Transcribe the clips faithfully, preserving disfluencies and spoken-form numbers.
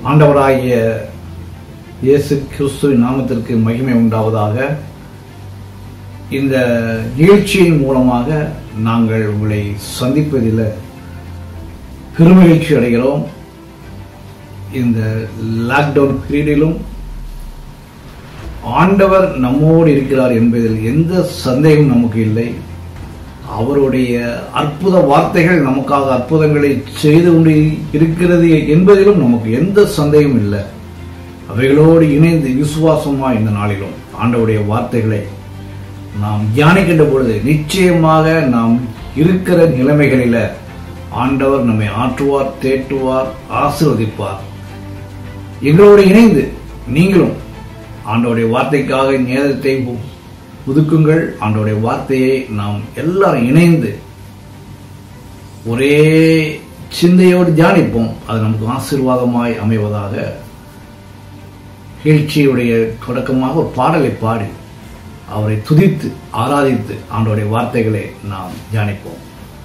ஆண்டவராகிய இயேசு கிறிஸ்துவின் நாமத்திற்கு மகிமை உண்டாவதாக. இந்த நிகழ்ச்சியின் மூலமாக நாங்கள் உங்களை சந்திப்பதில் பெருமகிழ்ச்சி அடைகிறோம். இந்த லாக்டவுன் பீரியடிலும் ஆண்டவர் நம்மோடு இருக்கிறார் என்பதில் எந்த சந்தேகம் நமக்கு இல்லை. அவருடைய அற்புத வார்த்தைகள் நமக்காக அற்புதங்களை செய்து கொண்டு இருக்கிறது என்பதிலும் நமக்கு எந்த சந்தேகம் இல்லை. அவைகளோடு இணைந்து விசுவாசமாக இந்த நாளிலும் ஆண்டவருடைய வார்த்தைகளை நாம் தியானிக்கின்ற பொழுது நிச்சயமாக நாம் இருக்கிற நிலைமைகளில ஆண்டவர் நம்மை ஆற்றுவார், தேற்றுவார், ஆசீர்வதிப்பார். எங்களோடு இணைந்து நீங்களும் ஆண்டவருடைய வார்த்தைக்காக நேரத்தை ஒதுக்குங்கள். ஆண்டவருடைய வார்த்தையை நாம் எல்லாரும் இணைந்து ஒரே சிந்தையோடு தியானிப்போம். அது நமக்கு ஆசீர்வாதமாய் அமைவதாக. நிகழ்ச்சியுடைய தொடக்கமாக ஒரு பாடலை பாடி அவரை துதித்து ஆராதித்து ஆண்டவருடைய வார்த்தைகளை நாம் தியானிப்போம்.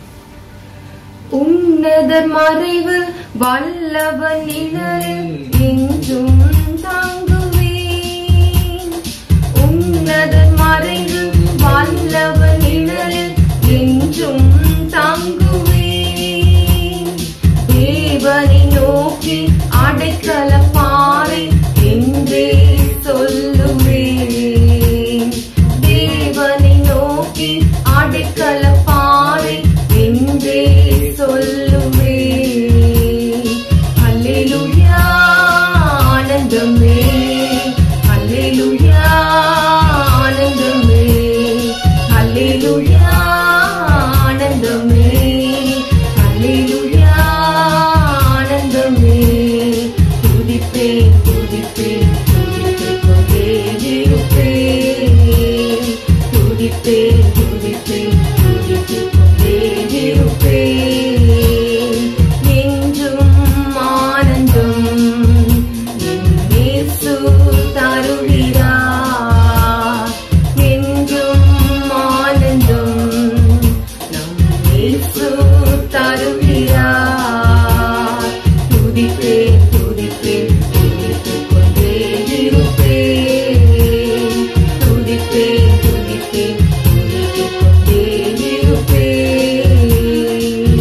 உன்னதர் மறைவு வல்லவன் நிழலில் என்றும் தாங்குவேன். உன்னதர் மறைவு வல்லவன் நிழலில் என்றும் தாங்குவேன். தேவனை நோக்கி அடைக்கல பாறை என்றே சொல்லுவேன். தேவனை நோக்கி அடைக்கல பாறை என்றே சொல்லுவேன். அல்லேலூயா ஆனந்தமே, அல்லேலூயா ஆனந்தமே, அல்லேலூயா ஆனந்தமே, அல்லேலூயா ஆனந்தமே. துதிப்பேன் துதிப்பேன் துதித்துக் கொண்டே இருப்பேன். துதிப்பேன் துதிப்பேன் துதித்துக் கொண்டே இருப்பேன். என்றும் ஆனந்தம் என் இயேசு தருகிறார். என்றும் ஆனந்தம் நம் இயேசு தருகிறார். துதிப்பேன் துதிப்பேன் துதித்துக் கொண்டே இருப்பேன். துதிப்பேன் துதிப்பேன் துதித்துக் கொண்டே இருப்பேன்.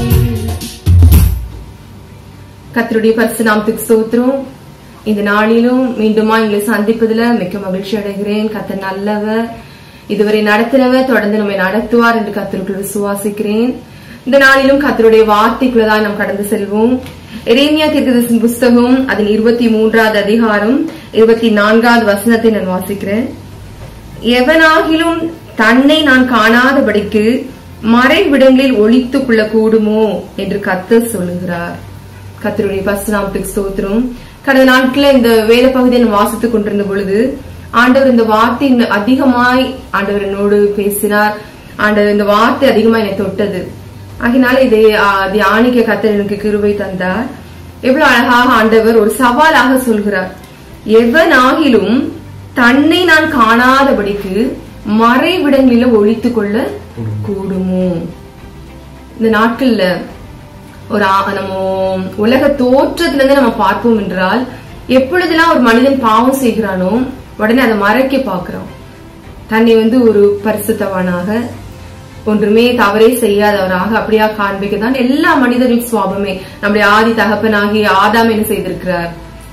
கர்த்தருடைய பரிசு நாமத்துக்கு ஸ்தோத்திரம். இந்த நாளிலும் மீண்டுமா எங்களை சந்திப்பதில் மிக்க மகிழ்ச்சி அடைகிறேன். கர்த்தர் நல்லவர், இதுவரை நடத்தினவர், தொடர்ந்து நம்மை நடத்துவார் என்று கர்த்தருக்குள் விசுவாசிக்கிறேன். இந்த நாளிலும் கர்த்தருடைய வார்த்தைக்குள்ளதான் நாம் கடந்து செல்வோம். எரேமியா தீர்க்கதரிசியின் புஸ்தகம் அதன் இருபத்தி மூன்றாவது அதிகாரம் இருபத்தி நான்காவது வசனத்தை நான் வாசிக்கிறேன். எவனாகிலும் தன்னை நான் காணாதபடிக்கு மறைவிடங்களில் ஒளித்துக் கொள்ள கூடுமோ என்று கர்த்தர் சொல்லுகிறார். கர்த்தருடைய பரிசுத்த நாமத்துக்கு ஸ்தோத்திரம். கடந்த நாட்களில் இந்த வேத பகுதியை நான் வாசித்துக் கொண்டிருந்த பொழுது ஆண்டவர் இந்த வார்த்தை அதிகமாய் ஆண்டவர் என்னோடு பேசினார். ஆண்டவர் இந்த வார்த்தை அதிகமாய் என்னை தொட்டது. ஆகினால இதை தியானிக்க கர்த்தர் எனக்கு கிருபை தந்தார். எவ்வளவு அழகாக ஆண்டவர் ஒரு சவாலாக சொல்கிறார். எவனாகிலும் தன்னை நான் காணாதபடிக்கு மறைவிடங்களில ஒளித்துக் கொள்ள கூடுமோ. இந்த நாட்கள்ல ஒரு நம்ம உலக தோற்றத்துல இருந்து நம்ம பார்ப்போம் என்றால், எப்பொழுதெல்லாம் ஒரு மனிதன் பாவம் செய்கிறானோ உடனே அதை மறைக்க பார்க்கிறான். தன்னை வந்து ஒரு பரிசுத்தவனாக, ஒன்றுமே தவறே செய்யாதவராக அப்படியா காண்பிக்கதான் எல்லா மனிதரின் சுவாபமே. நம்முடைய ஆதி தகப்பனாகிய ஆதாம் என்ன செய்திருக்கிறார்?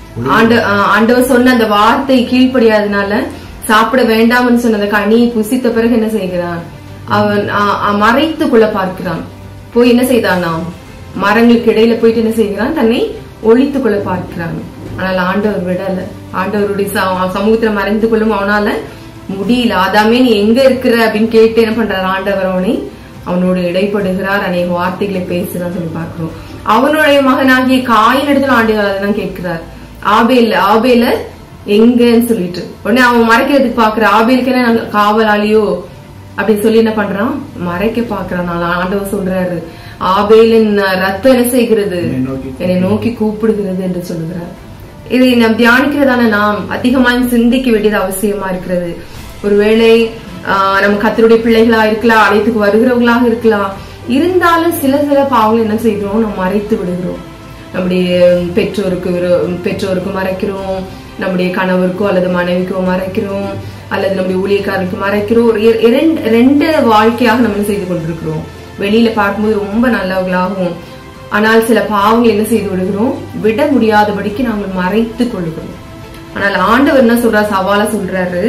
ஆண்டவர் சொன்ன அந்த வார்த்தை கீழ்ப்படியாதனால சாப்பிட வேண்டாம்னு சொன்ன அந்த கனி புசித்த பிறகு என்ன செய்கிறான்? அவன் மறைத்து கொள்ள பார்க்கிறான். போய் என்ன செய்தானா? மரங்களுக்கு இடையில போயிட்டு என்ன செய்கிறான்? தன்னை ஒழித்துக் கொள்ள பார்க்கிறான். ஆனால் ஆண்டவர் விடல. ஆண்டவருடைய சமூகத்துல மறைந்து கொள்ளும் அவனால முடியல. ஆதாமே நீ எங்க இருக்கிற அப்படின்னு கேட்டு என்ன பண்றாரு? ஆண்டவர் அவனை அவனோடு இடைப்படுகிறார், அநேக வார்த்தைகளை பேசுறான்னு சொல்லி பார்க்கிறோம். அவனுடைய மகனாகிய காயின் இடத்துல ஆண்டவர் அதான் கேட்கிறார், ஆபேல் ஆபேல எங்கன்னு சொல்லிட்டு. உடனே அவன் மறைக்கிறதுக்கு பாக்குற, ஆபேலுக்கு என்ன காவலாளியோ அப்படின்னு சொல்லி என்ன பண்றான்? மறைக்க பாக்குறான். ஆண்டவர் சொல்றாரு, ஆபேலின் ரத்தம் என்ன செய்கிறது? என்னை நோக்கி கூப்பிடுகிறது என்று சொல்லுகிறார். இதை நாம் தியானிக்கிறதான நாம் அதிகமாக சிந்திக்க வேண்டியது அவசியமா இருக்கிறது. ஒருவேளை ஆஹ் நம்ம கர்த்தருடைய பிள்ளைகளா இருக்கலாம், அழைத்துக்கு வருகிறவங்களாக இருக்கலாம். இருந்தாலும் சில சில பாவங்கள் என்ன செய்கிறோம்? நம்ம மறைத்து விடுகிறோம். நம்முடைய பெற்றோருக்கு பெற்றோருக்கு மறைக்கிறோம், நம்முடைய கணவருக்கோ அல்லது மனைவிக்கோ மறைக்கிறோம், அல்லது நம்முடைய ஊழியக்காரருக்கு மறைக்கிறோம். ரெண்டு வாழ்க்கையாக நம்ம செய்து கொண்டிருக்கிறோம். வெளியில பார்க்கும்போது ரொம்ப நல்லவர்களாகவும், ஆனால் சில பாவங்கள் என்ன செய்து விடுகிறோம், விட முடியாதபடிக்கு நாங்கள் மறைத்துக் கொள்கிறோம். ஆனால் ஆண்டவர் என்ன சொல்றாரு, சவாலா சொல்றாரு,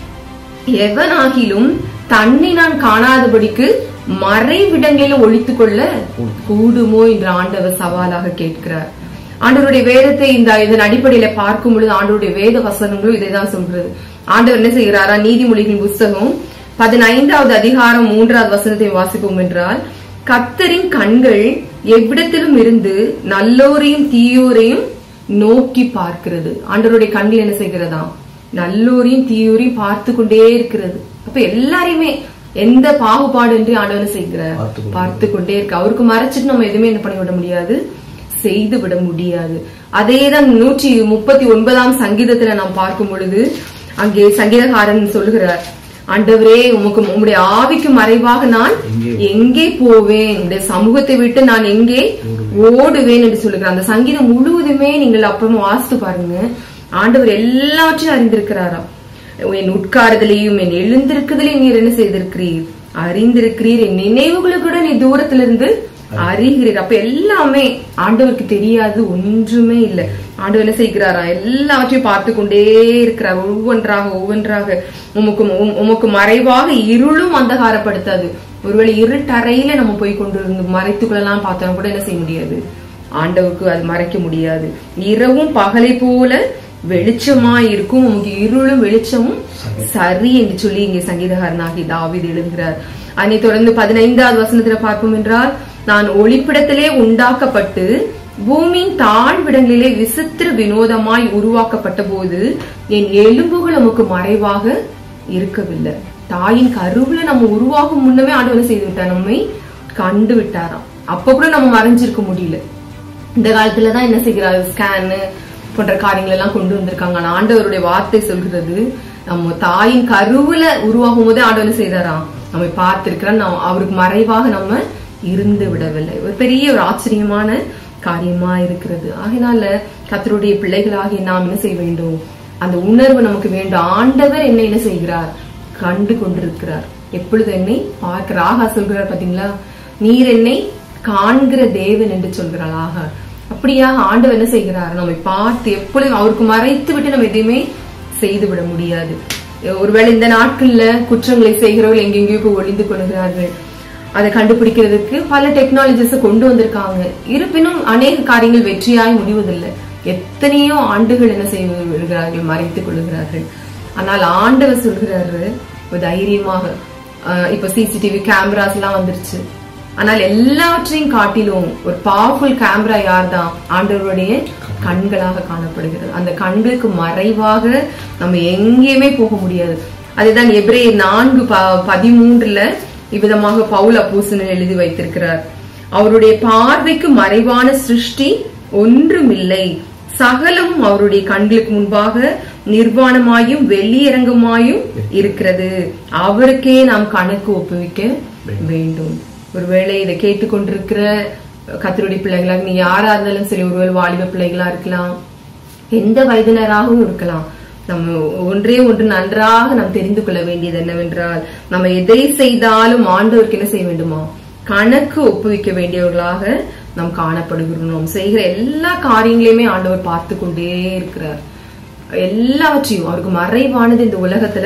எவனாகிலும் தன்னை நான் காணாதபடிக்கு மறைவிடங்களில் ஒழித்துக் கொள்ள கூடுமோ என்று ஆண்டவர் சவாலாக கேட்கிறார். ஆண்டவருடைய வேதத்தை இந்த இதன் அடிப்படையில பார்க்கும் பொழுது ஆண்டவருடைய வேத வசனங்களும் இதைதான் சொல்றது. ஆண்டவர் என்ன செய்கிறாரா, நீதிமொழிகளின் புஸ்தகம் பதினைந்தாவது அதிகாரம் மூன்றாவது வசனத்தை வாசிப்போம் என்றால், கர்த்தரின் கண்கள் எவ்விடத்திலும் இருந்து நல்லோரையும் தீயோரையும் நோக்கி பார்க்கிறது. ஆண்டவருடைய கண்கள் என்ன செய்கிறதா, நல்லோரையும் தீயோரையும் பார்த்து கொண்டே இருக்கிறது. அப்ப எல்லாரையுமே எந்த பாகுபாடு என்று ஆண்டவர் செய்கிறார், பார்த்து கொண்டே இருக்கு. அவருக்கு மறைச்சிட்டு நம்ம எதுவுமே என்ன பண்ணிவிட முடியாது, செய்து விட முடியாது. அதேதான் நூற்றி முப்பத்தி ஒன்பதாம் சங்கீதத்துல நாம் பார்க்கும் பொழுது அங்கே சங்கீதக்காரன் சொல்லுகிறார், ஆண்டவரே உமக்கு உம்முடைய ஆவிக்கு மறைவாக நான் எங்கே போவேன், உடைய சமூகத்தை விட்டு நான் எங்கே ஓடுவேன் என்று சொல்லுகிறார். அந்த சங்கீதம் முழுவதுமே நீங்கள் அப்புறமா வாசித்து பாருங்க. ஆண்டவர் எல்லாவற்றையும் அறிந்திருக்கிறாரா. என் உட்காருதலையும் என் எழுந்திருக்குதலையும் நீர் என்ன செய்திருக்கிறீர், அறிந்திருக்கிறீர். என் நினைவுகளுக்கு நீ தூரத்திலிருந்து அறிகிறீர். அப்ப எல்லாமே ஆண்டவருக்கு தெரியாது ஒன்றுமே இல்லை. ஆண்டவர் என்ன செய்கிறாரா, எல்லாவற்றையும் பார்த்து கொண்டே இருக்கிறார். ஒவ்வொன்றாக ஒவ்வொன்றாக உமக்கு உமக்கு மறைவாக இருளும் அந்தகாரப்படுத்தாது. ஒருவேளை இருட்டறையில நம்ம போய் கொண்டு மறைத்துக் கொள்ளலாம் பார்த்தோம் கூட என்ன செய்ய முடியாது, ஆண்டவருக்கு அது மறைக்க முடியாது. இரவும் பகலை போல வெளிச்சமா இருக்கும், உமக்கு இருளும் வெளிச்சமும் சரி என்று சொல்லி இங்கே சங்கீதகாரனாகி தாவீது எழுதுகிறார். அதை தொடர்ந்து பதினைந்தாவது வசனத்துல பார்ப்போம் என்றால், நான் ஒளிப்பிடத்திலே உண்டாக்கப்பட்டு பூமியின் தாழ்விடங்களிலே விசித்திர வினோதமாய் உருவாக்கப்பட்ட போது என் எலும்புகள் நமக்கு மறைவாக இருக்கவில்லை. தாயின் கருவுல நம்ம உருவாகும் முன்னமே ஆண்டவர் செய்து விட்டார், நம்மை கண்டு விட்டாராம். அப்ப கூட நம்ம மறைஞ்சிருக்க முடியல. இந்த காலத்துலதான் என்ன செய்கிறாரு, ஸ்கேனு போன்ற காரியங்கள் எல்லாம் கொண்டு வந்திருக்காங்க. ஆனா ஆண்டவருடைய வார்த்தை சொல்கிறது, நம்ம தாயின் கருவுல உருவாகும் போதே ஆண்டவர் செய்தாராம், நம்மை பார்த்திருக்கிறான், அவருக்கு மறைவாக நம்ம இருந்து விடவில்லை. ஒரு பெரிய ஒரு ஆச்சரியமான காரியமா இருக்கிறது. ஆகினால கர்த்தருடைய பிள்ளைகளாகிய நாம் என்ன செய்ய வேண்டும், அந்த உணர்வு நமக்கு வேண்டும். ஆண்டவர் என்ன என்ன செய்கிறார், கண்டு கொண்டிருக்கிறார், எப்பொழுது என்னை பார்க்கிறார். ஆகா சொல்கிறார் பாத்தீங்களா, நீர் என்னை காண்கிற தேவன் என்று சொல்கிறாள். ஆகா அப்படியாக ஆண்டவர் என்ன செய்கிறார், நம்மை பார்த்து எப்பொழுதும் அவருக்கு மறைத்து விட்டு நம்ம எதையுமே செய்து விட முடியாது. ஒருவேளை இந்த நாட்கள்ல குற்றங்களை செய்கிறவர்கள் எங்கெங்கேயோ போய் ஒளிந்து கொள்கிறார்கள். அதை கண்டுபிடிக்கிறதுக்கு பல டெக்னாலஜிஸ கொண்டு வந்திருக்காங்க. இருப்பினும் அநேக காரியங்கள் வெற்றியாய் முடிவதில்லை. எத்தனையோ ஆண்டுகள் என்ன செய்கிறார்கள், மறைத்துக் கொள்ளுகிறார்கள். ஆனால் ஆண்டவர் சொல்கிறாரு தைரியமாக, இப்ப சிசிடிவி கேமராஸ் எல்லாம் வந்துருச்சு. ஆனால் எல்லாவற்றையும் காட்டிலும் ஒரு பவர்ஃபுல் கேமரா யார் தான், ஆண்டவருடைய கண்களாக காணப்படுகிறது. அந்த கண்களுக்கு மறைவாக நம்ம எங்கேயுமே போக முடியாது. அதுதான் எபிரேயர் நான்கு பதிமூன்றுல இவ்விதமாக பவுல் அப்போஸ்தலன் எழுதி வைத்திருக்கிறார், அவருடைய பார்வைக்கு மறைவான சிருஷ்டி ஒன்றுமில்லை, சகலமும் அவருடைய கண்களுக்கு முன்பாக நிர்வாணமாயும் வெளியரங்கமாயும் இருக்கிறது, அவருக்கே நாம் கணக்கு ஒப்புவிக்க வேண்டும். ஒருவேளை இதை கேட்டுக்கொண்டிருக்கிற கர்த்தருடைய பிள்ளைகளாக நீ யாரா இருந்தாலும் சரி, ஒருவேளை வாலிப பிள்ளைகளா இருக்கலாம், எந்த வயதினராகவும் இருக்கலாம், நம்ம ஒன்றே ஒன்று நன்றாக நாம் தெரிந்து கொள்ள வேண்டியது என்னவென்றால், நம்ம எதை செய்தாலும் ஆண்டவருக்கு என்ன செய்ய வேண்டுமா, கணக்கு ஒப்புவிக்க வேண்டியவர்களாக நாம் காணப்படுகிறோம். நாம் செய்கிற எல்லா காரியங்களையுமே ஆண்டவர் பார்த்து கொண்டே இருக்கிறார். எல்லாவற்றையும் அவருக்கு மறைவானது இந்த உலகத்துல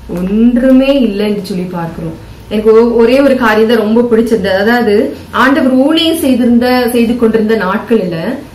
ஒன்றுமே இல்லை என்று சொல்லி பார்க்கிறோம். எனக்கு ஒரே ஒரு காரியம் தான் ரொம்ப பிடிச்சிருந்தது. அதாவது ஆண்டவர் ஊழியம் செய்திருந்த செய்து கொண்டிருந்த நாட்களில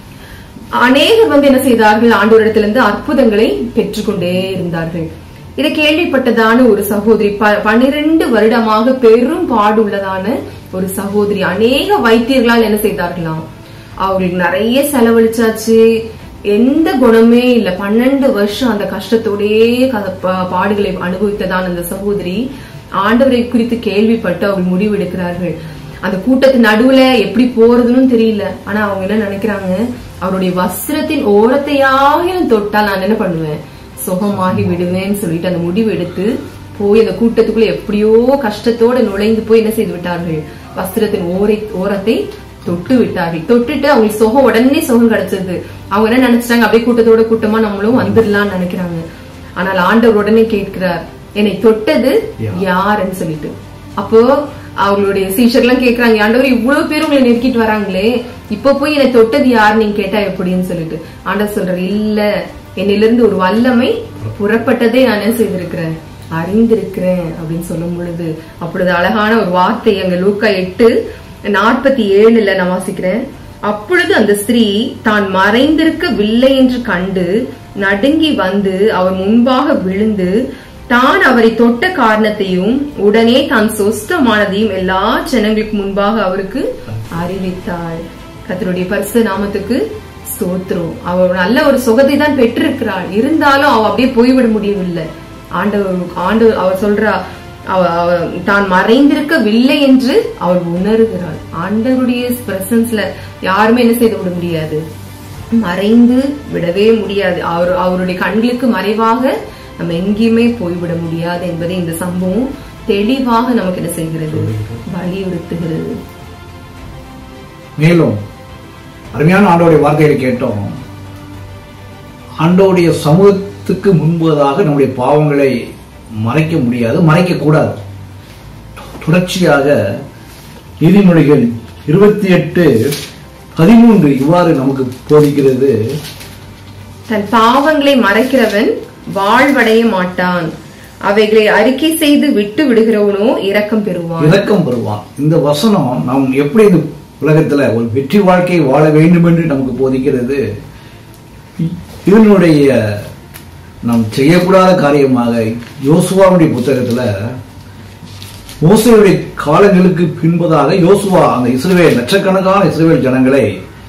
அநேகர் வந்து என்ன செய்தார்கள், ஆண்டவரிடத்திலிருந்து அற்புதங்களை பெற்றுக்கொண்டே இருந்தார்கள். இதை கேள்விப்பட்டதான ஒரு சகோதரி, பன்னிரண்டு வருடமாக பெரும் பாடு உள்ளதான ஒரு சகோதரி, அநேக வைத்தியர்களால் என்ன செய்தார்களாம், அவங்களுக்கு நிறைய செலவழிச்சாச்சு, எந்த குணமே இல்ல. பன்னெண்டு வருஷம் அந்த கஷ்டத்தோடயே பாடுகளை அனுபவித்ததான அந்த சகோதரி ஆண்டவரை குறித்து கேள்விப்பட்டு அவங்க முடிவெடுக்கிறார்கள். அந்த கூட்டத்தின் நடுவுல எப்படி போறதுன்னு தெரியல. ஆனா அவங்க என்ன நினைக்கிறாங்க, அவருடைய வஸ்திரத்தின் ஓரத்தையாக தொட்டால் நான் என்ன பண்ணுவேன், சுகமாகி விடுவேன்னு சொல்லிட்டு அந்த முடிவு எடுத்து போய் அந்த கூட்டத்துக்குள்ள எப்படியோ கஷ்டத்தோட நுழைந்து போய் என்ன செய்து விட்டார்கள், வஸ்திரத்தின் ஓரை ஓரத்தை தொட்டு விட்டார்கள். தொட்டுட்டு அவங்களுக்கு சுகம், உடனே சுகம் கிடைச்சது. அவங்க என்ன நினைச்சிட்டாங்க, அப்படியே கூட்டத்தோட கூட்டமா நம்மளும் வந்துடலாம்னு நினைக்கிறாங்க. ஆனால் ஆண்டவர் உடனே கேட்கிறார், என்னை தொட்டது யாருன்னு சொல்லிட்டு. அப்போ அவங்களுடைய சீஷர்லாம் கேக்குறாங்க, ஆண்டவர் இவ்வளவு பேர் உங்களை நெருக்கிட்டு வராங்களே, இப்ப போய் என்னை தொட்டது யாரு நீங்க கேட்டா எப்படின்னு சொல்லிட்டு ஆண்டவர் சொல்றாரு, இல்ல என்னிலிருந்து ஒரு வல்லமை புறப்பட்டதே நான் என்ன செய்திருக்கிறேன், அறிந்திருக்கிறேன் அப்படின்னு சொல்லும் பொழுது, அப்பொழுது அழகான ஒரு வார்த்தை அங்க லூக்கா எட்டு நாற்பத்தி ஏழுல நான் வாசிக்கிறேன். அப்பொழுது அந்த ஸ்திரீ தான் மறைந்திருக்கவில்லை என்று கண்டு நடுங்கி வந்து அவர் முன்பாக விழுந்து தான் அவரை தொட்ட காரணத்தையும் உடனே தான் சொஸ்தமானதையும் எல்லா ஜனங்களுக்கு முன்பாக அவருக்கு அறிவித்தாள். கர்த்தருடைய பரிசுத்த நாமத்துக்கு ஸ்தோத்திரம். அவ நல்ல ஒரு சுகத்தை தான் பெற்றிருக்கிறாள், இருந்தாலும் அவ அப்படியே போய்விட முடியவில்லை. ஆண்டவர் ஆண்டவர் அவர் சொல்றா, அவ தான் மறைந்திருக்கவில்லை என்று அவள் உணர்கிறாள். ஆண்டவருடைய பிரசன்ஸ்ல யாருமே என்ன செய்து விட முடியாது, மறைந்து விடவே முடியாது. அவர் அவருடைய கண்களுக்கு மறைவாக நம்ம எங்கேயுமே போய்விட முடியாது என்பதை இந்த சம்பவம் தெளிவாக நமக்கு என்ன செய்கிறது, வலியுறுத்துகிறது. மேலும் அருமையான ஆண்டவருடைய வார்த்தைகளை கேட்டோம். ஆண்டவருடைய சமூகத்துக்கு முன்பதாக நம்முடைய பாவங்களை மறைக்க முடியாது, மறைக்க கூடாது. தொடர்ச்சியாக நீதிமொழிகள் இருபத்தி எட்டு பதிமூன்று இவ்வாறு நமக்கு போதிக்கிறது, தன் பாவங்களை மறைக்கிறவன் வாழ்வடைய மாட்டான், அவைகளை அறிக்கை செய்து விட்டு விடுகிறவனோ இரக்கம் பெறுவான். இரக்கம் பெறுவான். இந்த வசனம் நாம் எப்படி இந்த உலகத்துல ஒரு வெற்றி வாழ்க்கை வாழ வேண்டும் என்று நமக்கு போதிக்கிறது. இதனுடைய நாம் செய்யக்கூடாத காரியமாக யோசுவாவுடைய புத்தகத்துல மோசேயுடைய காலங்களுக்கு பின்பதாக யோசுவா அந்த இஸ்ரவேல் லட்சக்கணக்கான இஸ்ரவேல் ஜனங்களை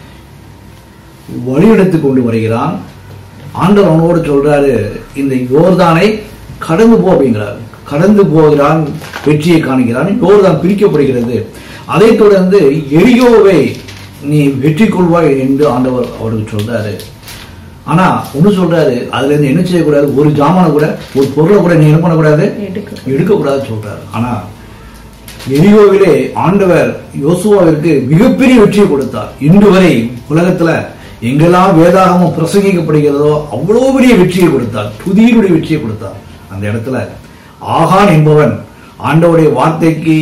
வழியெடுத்து கொண்டு வருகிறான். ஆண்டவர் அவனோடு சொல்றாரு, இந்த யோர்தானை கடந்து போ அப்படிங்கிறார். கடந்து போகிறான், வெற்றியை காணுகிறான். யோர்தான் பிரிக்கப்படுகிறது. அதைத் தொடர்ந்து எரியோவை நீ வெற்றி கொள்வாய் என்று ஆண்டவர் அவருக்கு சொல்றாரு. ஆனா ஒண்ணு சொல்றாரு, அதுல இருந்து என்ன செய்யக்கூடாது, ஒரு ஜாமான கூட ஒரு பொருளை கூட நீ என்ன பண்ணக்கூடாது, எடுக்கக்கூடாது சொல்றாரு. ஆனா எரியோவிலே ஆண்டவர் யோசுவாவிற்கு மிகப்பெரிய வெற்றியை கொடுத்தார். இன்று வரை உலகத்துல எங்கெல்லாம் வேதாகமம் பிரசங்கிக்கப்படுகிறதோ அவ்வளவு பெரிய வெற்றியை கொடுத்தார், துதியினுடைய வெற்றியை கொடுத்தார். அந்த இடத்துல ஆகான் என்பவன் ஆண்டவருடைய வார்த்தைக்கு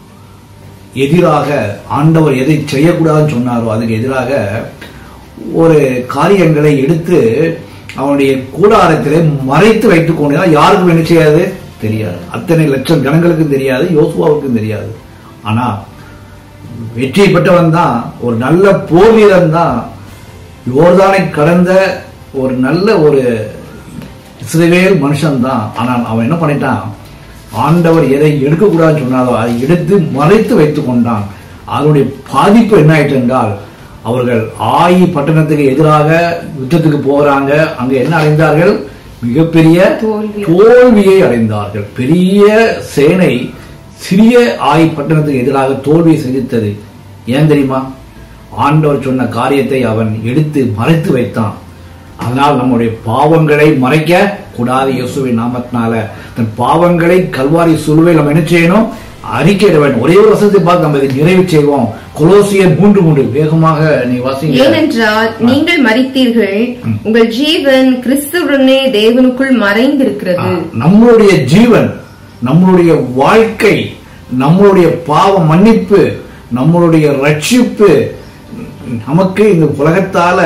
எதிராக, ஆண்டவர் எதை செய்யக்கூடாதுன்னு சொன்னாரோ அதுக்கு எதிராக ஒரு காரியங்களை எடுத்து அவனுடைய கூடாரத்திலே மறைத்து வைத்துக் கொண்டு யாருக்கும் என்ன செய்யாது தெரியாது. அத்தனை லட்சம் ஜனங்களுக்கும் தெரியாது, யோசுவாவுக்கும் தெரியாது. ஆனா வெற்றி பெற்றவன் தான், ஒரு நல்ல போர் வீரன் தான், யோர்தானை கடந்த ஒரு நல்ல ஒரு இஸ்ரவேல் மனுஷன் தான். ஆனால் அவன் என்ன பண்ணிட்டான், ஆண்டவர் எதை எடுக்கக்கூடாதுன்னு சொன்னாரோ அதை எடுத்து மறைத்து வைத்துக் கொண்டான். அதனுடைய பாதிப்பு என்ன ஆயிற்று என்றால், அவர்கள் ஆயி பட்டணத்துக்கு எதிராக யுத்தத்துக்கு போகிறாங்க. அங்க என்ன அடைந்தார்கள், மிகப்பெரிய தோல்வியை அடைந்தார்கள். பெரிய சேனை சிறிய ஆயி பட்டணத்துக்கு எதிராக தோல்வியை சந்தித்தது. ஏன் தெரியுமா, ஆண்டவர் சொன்ன காரியத்தை அவன் எடுத்து மறைத்து வைத்தான். அதனால் நம்முடைய பாவங்களை மறைக்க கூடாது. இயேசுவின் நாமத்தினால தன் பாவங்களை கல்வாரி சிலுவையில் நம்ம என்ன செய்யணும், அறிக்கையிட வேண்டும். ஒரே ஒரு வசனத்தை பார்த்து நம்ம இதை நிறைவு செய்வோம். கொலோசியர் மூன்று மூன்று வேகமாக நீ வாசிங்க. ஏனென்றால் நீங்கள் மரித்தீர்கள், உங்கள் ஜீவன் கிறிஸ்துவுடனே தேவனுக்குள் மறைந்திருக்கிறது. நம்மளுடைய ஜீவன், நம்மளுடைய வாழ்க்கை, நம்மளுடைய பாவ மன்னிப்பு, நம்மளுடைய ரட்சிப்பு நமக்கு இந்த உலகத்தால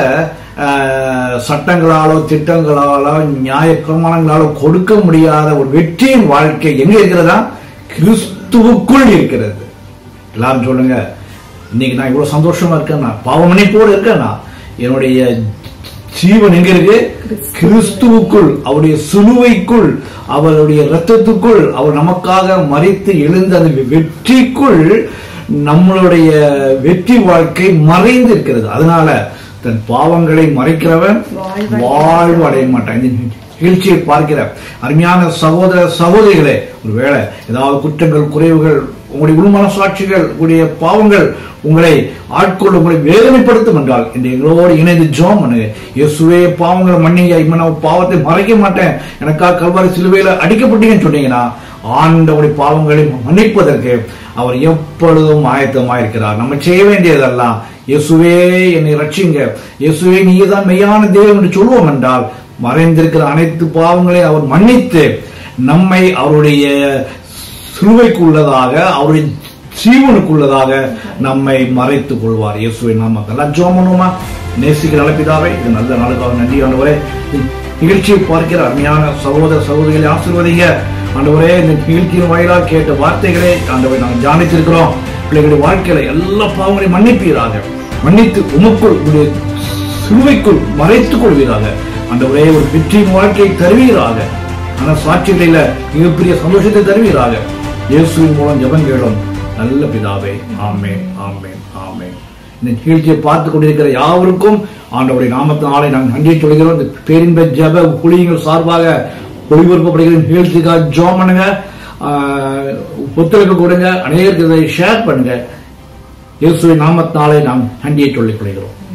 சட்டங்களாலோ திட்டங்களாலோ நியாய பிரமாணங்களாலோ கொடுக்க முடியாத ஒரு வெற்றியின் வாழ்க்கை எங்க இருக்கிறதா, கிறிஸ்துவுக்குள் இருக்கிறது. எல்லாரும் சொல்லுங்க, இன்னைக்கு நான் இவ்வளவு சந்தோஷமா இருக்கேன்னா, பாவ மன்னிப்போடு இருக்கேன்னா, என்னுடைய ஜீவன் எங்க இருக்கு, கிறிஸ்துவுக்குள், அவருடைய சிலுவைக்குள், அவருடைய இரத்தத்துக்குள், அவர் நமக்காக மரித்து எழுந்த அந்த வெற்றிக்குள் நம்மளுடைய வெற்றி வாழ்க்கை மறைந்து இருக்கிறது. அதனால தன் பாவங்களை மறைக்கிறவன் வாழ்வு அடைய மாட்டான். இந்த நிகழ்ச்சியை பார்க்கிற அருமையான சகோதர சகோதரிகளே, ஒருவேளை ஏதாவது குற்றங்கள் குறைவுகள், உங்களுடைய உள்மனசாட்சிகள், உங்களுடைய பாவங்கள் உங்களை ஆட்கொள்ள, உங்களை வேதனைப்படுத்தும் என்றால் இன்று எங்களோடு இணைந்து ஜெபம் பண்ணுங்க. இயேசுவே பாவங்களை மன்னிங்க, இனிமே நான் பாவத்தை மறைக்க மாட்டேன், எனக்காக கல்வாரி சிலுவையில அடிக்கப்பட்டீங்கன்னு சொன்னீங்கன்னா ஆண்டவருடைய பாவங்களை மன்னிப்பதற்கு அவர் எப்பொழுதும் ஆயத்தமாயிருக்கிறார். நம்ம செய்ய வேண்டியதெல்லாம் இயேசுவே என்னை ரட்சிங்க, இயேசுவே நீதான் மெய்யான தேவன் என்று சொல்வோம் என்றால் மறைந்திருக்கிற அனைத்து பாவங்களையும் அவர் மன்னித்து நம்மை அவருடைய சிலுவைக்குள்ளதாக அவருடைய ஜீவனுக்குள்ளதாக நம்மை மறைத்துக் கொள்வார். இயேசுவின் நாமத்தில் ஜெபம் பண்ணுவோமா? நேசிக்கிற அழைப்பிதாவே, இது நல்ல நாளுக்காக நன்றி ஆண்டவரே. நிகழ்ச்சியை பார்க்கிற அருமையான சகோதர சகோதரிகளை ஆசீர்வதிங்க ஆண்டவரே. இந்த நிகழ்ச்சியின் வாயிலாக கேட்ட வார்த்தைகளை ஆண்டவரை நாங்கள் தியானித்திருக்கிறோம். பிள்ளைகளுடைய வாழ்க்கையில எல்லா பாவங்களையும் மன்னிப்பீராக, மன்னித்து உமக்குள் உடைய சிலுவைக்குள் மறைத்துக் கொள்வீராக. ஆண்டவரே ஒரு வெற்றியின் வாழ்க்கையை தருவீராக, ஆனா சாட்சிகளில மிகப்பெரிய சந்தோஷத்தை தருவீராக. இயேசுவின் மூலம் ஜெபம் கேளும் நல்ல பிதாவே. ஆமென், ஆமென், ஆமென். இந்த நிகழ்ச்சியை பார்த்துக் கொண்டிருக்கிற யாவருக்கும் ஆண்டவருடைய நாமத்தினாலே நாங்கள் நன்றி சொல்கிறோம். இந்த பேரின்ப ஜெப ஊழியங்கள் சார்பாக ஒளிபரப்பப்படுகிற நிகழ்ச்சிக்காக ஜெபம் பண்ணுங்க, ஒத்துழைப்பு கொடுங்க, அநேகருக்கு இதை ஷேர் பண்ணுங்க. இயேசுவின் நாமத்தினாலே நாம் நன்றியை சொல்லிக் கொள்கிறோம்.